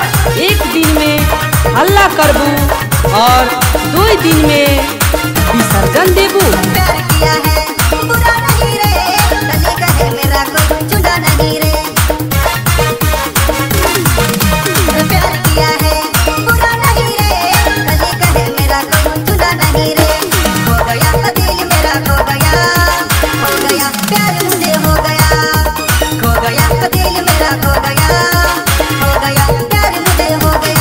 एक दिन में हल्ला करबू और 2 दिन में विसर्जन देबू। प्यार किया है बुरा नहीं रे, कली कहे मेरा कोई चुना नहीं रे। प्यार किया है बुरा नहीं रे, कली कहे मेरा कोई चुना नहीं रे। हो गया दिल मेरा खो गया, हो गया प्यार मुझे हो गया, खो गया दिल मेरा खो गया, हो गया प्यार मुझे हो गया।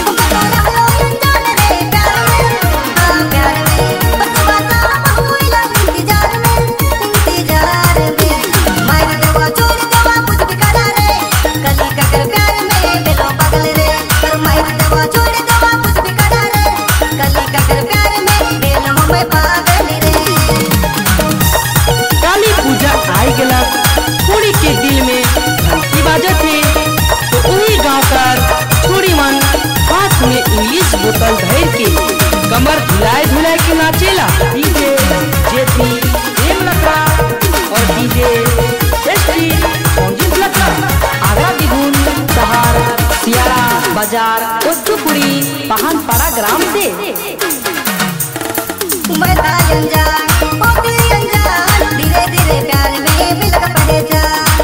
काली पूजा आई गला, कुड़ी के दिल में घंटी बाजत है तो वही गाँव कर छोड़ी मन हाथ में इंग्लिश बोतल धर के कमर झुलाए झुलाए के नाचेला। डीजे जेती प्रेम लकड़ा और डीजे एसटी संगीत लकड़ा आगरा बिगुन सहार सियारा बाजार उद्दुपुरी पहानपाड़ा ग्राम से। मैं था अनजान, ओ तेरी अनजान, धीरे धीरे प्यार में भी लगा पहचान।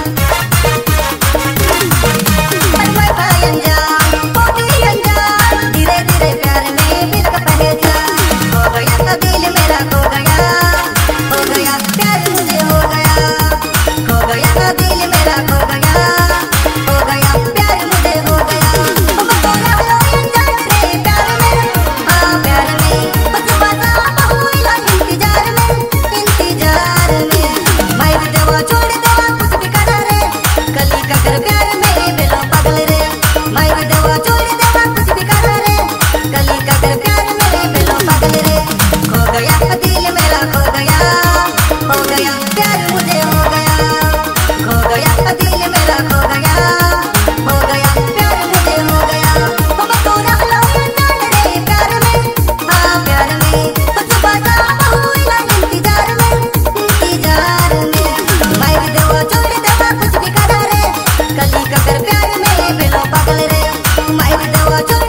मैं था अनजान, ओ तेरी अनजान, धीरे धीरे प्यार में भी लगा पहचान। हो गया था दिल मेरा खो गया, हो गया प्यार मुझे हो गया, खो गया था दिल मेरा खो गया, हो गया प्यार मुझे हो गया। मैं तो रहा अनजान रे प्यार में, हाँ प्यार में बस बसा इंतजार में, इंतजार में। मैं भी दवा छोड़ दवा कुछ भी करा रे, कली का कर प्यार में बेलो पागल रे। मैं भी दवा छोड़ दवा कुछ भी करा रे, कली का कर प्यार में बेलो पागल रे। खो गया दिल मेरा खो गया, हो गया प्यार मुझे हो गया, खो गया दिल मेरा खो गया, हो गया प्यार मुझे हो गया। मैं तो रहा अनजान रे प्यार में, हाँ प्यार में बस बसा इंतजार में, इंतजार में। मैं भी दवा छोड़ दवा कुछ भी करा रे, कली का कर प्यार में बेलो पागल रे। मैं भी दवा छोड़